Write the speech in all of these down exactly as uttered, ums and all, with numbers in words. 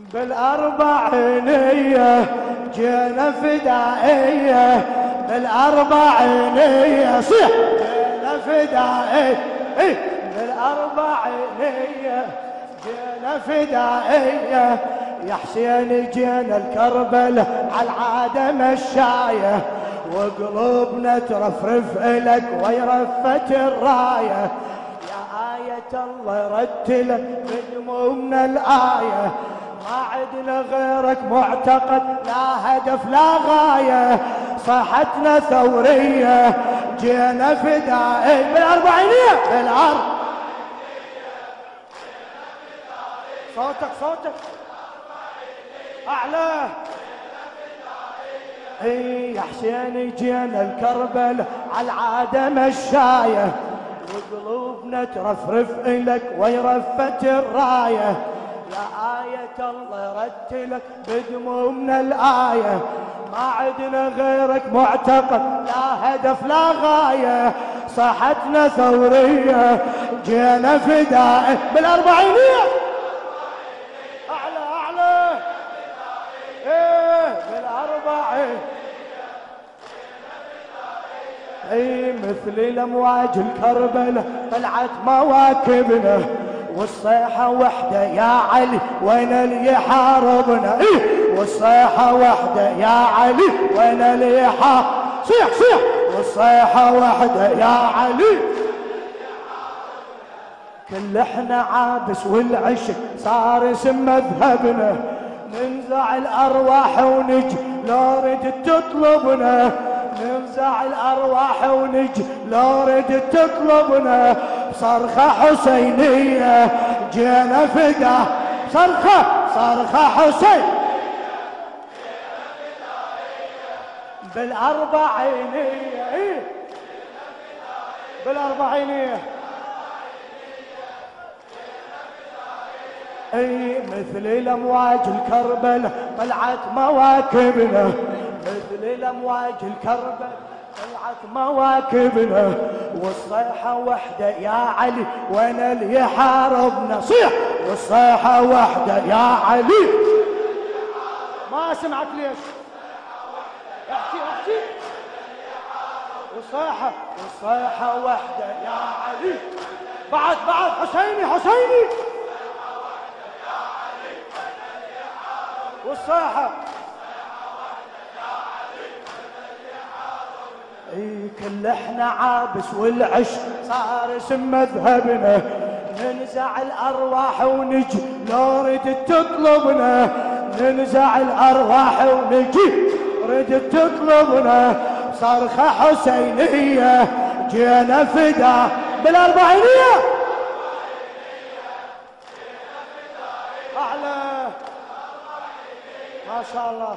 بالأربعينية جينا فدائية، بالأربعينية صيح جينا فدائية، بالأربعينية جينا فدائية يا حسين جينا الكربلة عالعادة مشاية، وقلوبنا ترفرف إلك ويرفت الراية، يا آية الله رتلك بدمومنا الآية، ما عدنا غيرك معتقد لا هدف لا غاية، صحتنا ثورية جينا فدائي بالأربعينية بالأرض. صوتك صوتك أعلى. اي يا حسين جينا الكربلة عالعادة مشاية، وقلوبنا ترفرف إلك ويرفت الراية، يا آية الله رتلك بدمومنا الآية، ما عدنا غيرك معتقد لا هدف لا غاية، صحتنا ثورية جينا فدائي بالأربعينية. أعلى أعلى إيه بالأربعين. اي مثل الأمواج الكربلة طلعت مواكبنا، والصيحة وحدة يا علي وين اللي يحاربنا، إيه والصيحة وحدة يا علي وين اللي يحارب، صيح صيح والصيحة وحدة يا علي، كل احنا عابس والعشق صار اسم مذهبنا، ننزع الأرواح ونجي لو ردت تطلبنا، ننزع الأرواح ونجي لو ردت تطلبنا، صرخة حسينية جينا فدا، صرخة صرخة حسين بالأربعينية بالأربعينية. اي مثل الأمواج الكربلة طلعت مواكبنا، مثل الأمواج الكربلة طلعت مواكبنا، والصيحة وحدة يا علي وين اللي يحاربنا، صيح والصيحة وحدة يا علي. ما سمعت ليش؟ احكي احكي. والصيحة والصيحة وحدة يا علي، بعد بعد حسيني حسيني. والصيحة اي كل احنا عابس والعشق صار اسم مذهبنا، ننزع الأرواح ونجي لو ردت تطلبنا، ننزع الأرواح ونجي ردت تطلبنا، صرخة حسينية جينا فدا بالأربعينية. أعلى ما شاء الله.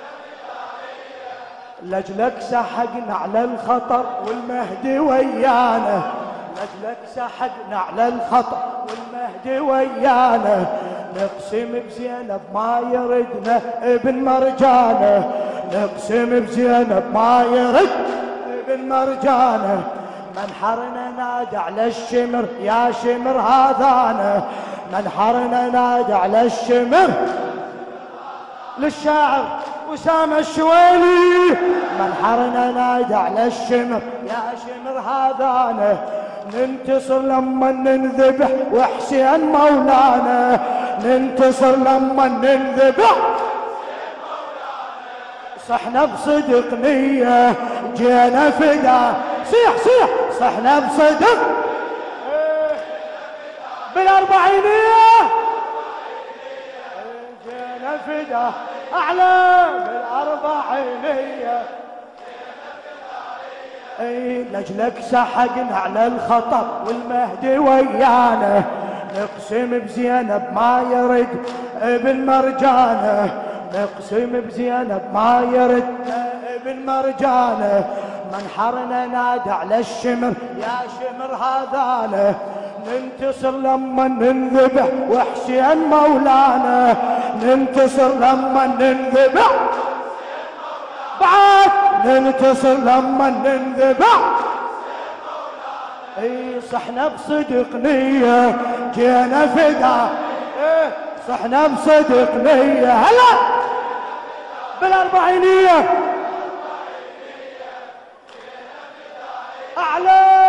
لجلك سحقنا على الخطر والمهدي ويانا، لجلك سحقنا على الخطر والمهدي ويانا، نقسم بزينب ما يردنا ابن مرجانه، نقسم بزينب ما يرد ابن مرجانه، منحرنا نادى على الشمر يا شمر هذانا، منحرنا نادى على الشمر. للشاعر وسام الشويلي منحرنا نادى على الشمر يا شمر هذانا، ننتصر لما ننذبح وحسين مولانا، ننتصر لما ننذبح صحنا بصدق نية جينا فدا، صيح صيح صحنا بصدق بالأربعينية جينا فدا. أعلى بالأربعينية اي لجلك سحقنا على الخطر والمهدي ويانا، نقسم بزينب ما يرد ابن مرجانه، نقسم بزينب ما يرد ابن مرجانه، منحرنا نادى على الشمر يا شمر هذانا، ننتصر لما ننذبح وحسين مولانا، ننتصر لما ننذبح بعد، ننتصر لما ننذبح اي صحنا بصدق نية جينا فدا، ايه صحنا بصدق نية هلا بالأربعينية أعلى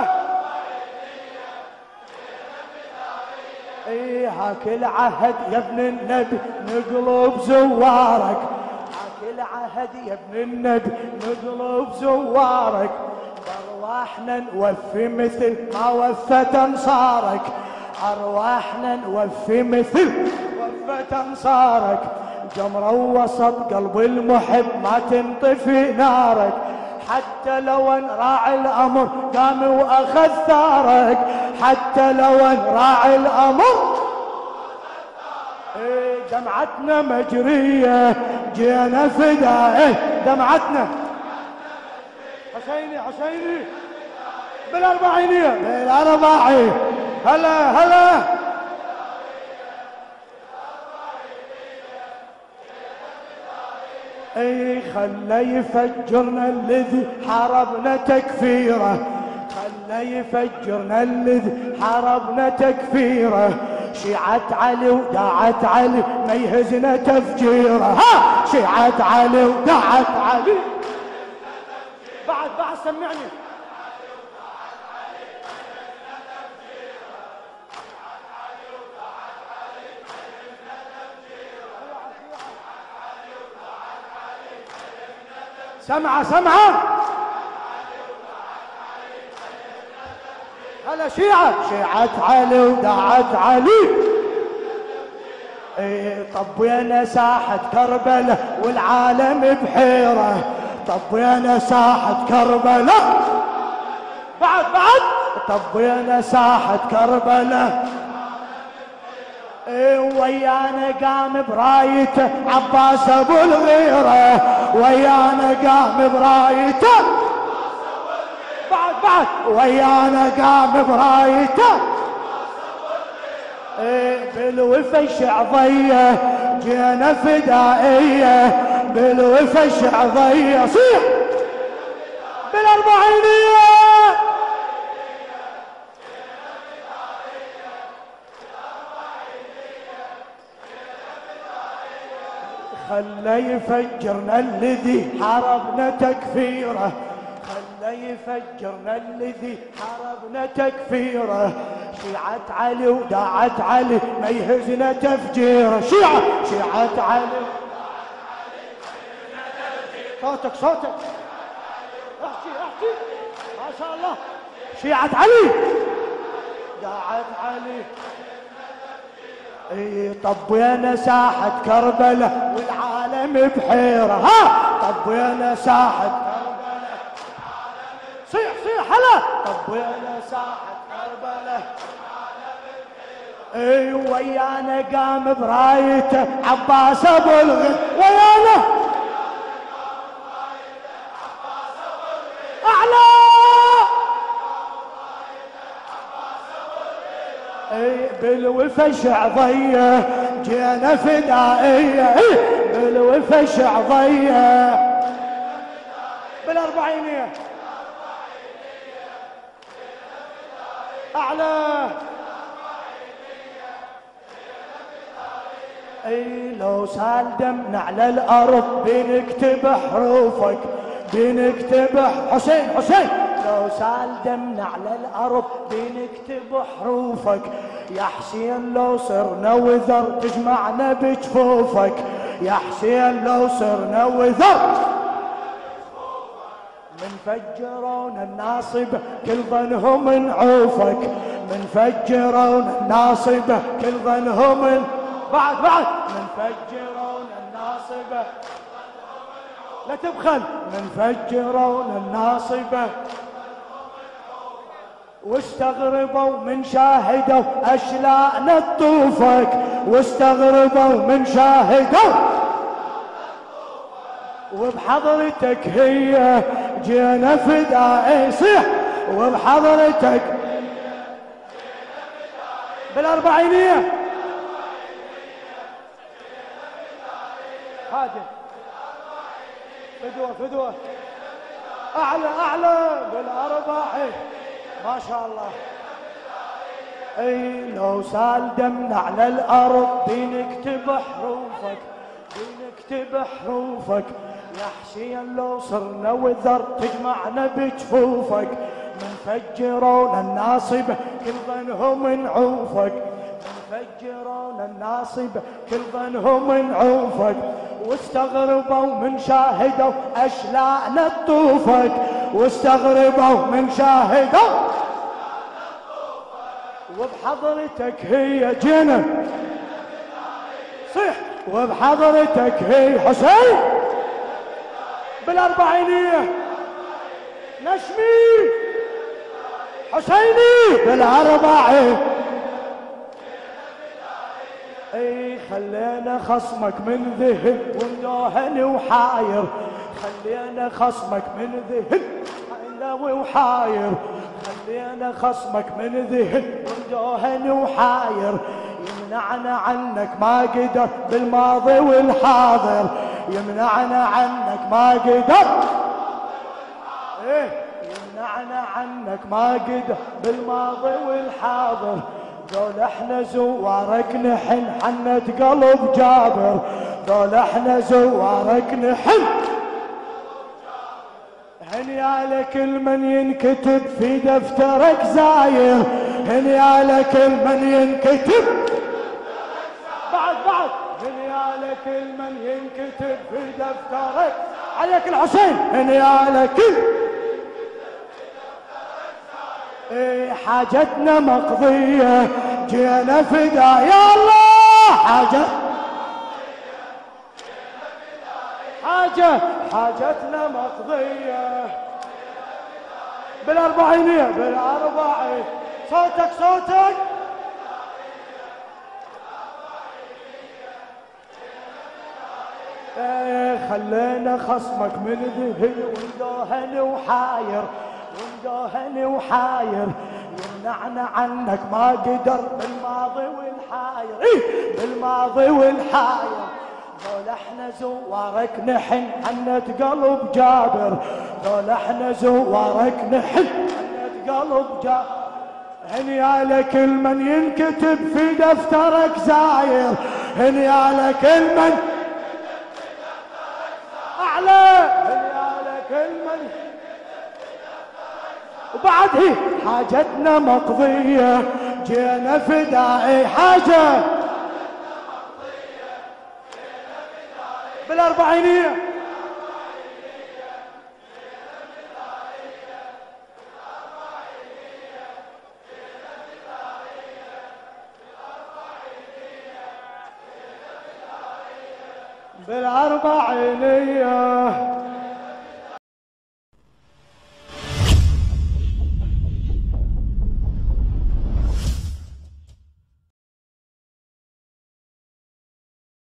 اي هاك العهد يا ابن النبي نقلب زوارك، هاك العهد يا ابن النبي نقلب زوارك، بارواحنا نوفي مثل ما وفت انصارك، ارواحنا نوفي مثل وفت انصارك، جمرة وسط قلب المحب ما تنطفي نارك، حتى لو ان راعي الامر قام واخذ ثارك، حتى لو ان راعي الامر ايه دمعتنا مجريه جينا فداء دمعتنا حسيني حسيني بالاربعينيه بالاربعين هلا هلا اي خلى يفجرنا الذي حاربنا تكفيره، خلى يفجرنا الذي حاربنا تكفيره، شيعة علي ودعت علي ما يهزنا تفجيره، ها شيعة علي ودعت علي بعد بعد سمعني سمعة سمعة هلا شيعة شيعة علي ودعت علي ايه طبينا ساحة كربلاء والعالم بحيرة، طبينا ساحة كربلاء بعد بعد طبينا ساحة كربلاء ايه ويانا قام برايته عباس ابو الغيره، ويانا قام برايته بعد بعد ويانا قام برايته ايه بالوفا الشعضيه جينا فدائيه، بالوفا الشعضيه صيح بالاربعينيه خلى يفجرنا الذي حاربنا تكفيره، خلى يفجرنا الذي حاربنا تكفيره، شيعة علي ودعت علي ما يهزنا تفجيره، شيعة شيعة علي صوتك صوتك احكي احكي ما شاء الله، شيعة علي دعت علي اي طبينا ساحة كربلاء والعالم بحيرة، ها طبينا ساحة كربلاء صيح صيح هلا طبينا ساحة كربلاء اي ويانا قام برايته عباس ابو الغير، ويانا اعلى اي بالوفا شعضيه جينا فدائيه، اي بالوفا شعضيه بالاربعينيه اعلى اي لو سال دمنا على الارض بنكتب حروفك، بنكتب حسين حسين لو سال دمنا على الارض بنكتب حروفك، يا حسين لو صرنا وذر تجمعنا بجفوفك، يا حسين لو صرنا وذر من فجرون الناصب كل ظنهم نعوفك، من فجرون الناصب كل ظنهم بعد بعد من فجرون الناصب لا تبخل من فجرون الناصبة واستغربوا من شاهدوا أشلاءنا تطوفك، واستغربوا من شاهدوا وبحضرتك هي جينا فدائي صيح وبحضرتك بالأربعينية هاجم فدوة فدوة أعلى أعلى بالأربعين ما شاء الله اي لو سال دمنا على الارض بنكتب حروفك بنكتب حروفك يا حسين لو صرنا وذر تجمعنا بجفوفك من فجرون الناصب كل ظنهم نعوفك من فجرون الناصب كل ظنهم نعوفك واستغربوا من شاهدوا اشلاءنا تطوفك واستغربوا من شاهدوا وبحضرتك هي جنة صح وبحضرتك هي حسين بالأربعينية نشمي حسيني بالأربعين اي خلينا خصمك من ذهن ومدوهن وحاير خلينا خصمك من ذهن وحاير خلينا خصمك من ذهن ومدوهن وحاير يمنعنا عنك ما قدر بالماضي والحاضر يمنعنا عنك ما قدر ايه يمنعنا عنك ما قدر بالماضي والحاضر ذول احنا زوارك نحن حنة قلب جابر ذول احنا زوارك نحن هنيالك المن ينكتب في دفترك زاير هنيالك المن ينكتب بعد بعد هنيالك المن ينكتب في دفترك عليك الحسين هنيالك ايه حاجتنا مقضية جينا فدا يا الله حاجة حاجة حاجتنا مقضية بالأربعينية بالأربعين صوتك صوتك ايه خلينا خصمك من ذهن وندوهن وحاير وندوهن وحاير يمنعنا عنك ما قدر بالماضي والحاير ايه بالماضي والحاير ذول احنا زوارك نحن حنة قلب جابر ذول احنا زوارك نحن حنة قلب جابر هنيالك المن ينكتب في دفترك زاير هنيالك المن اعلى هنيالك المن وبعد هي حاجتنا مقضية جينا فدائي حاجة بالأربعينية بالأربعينية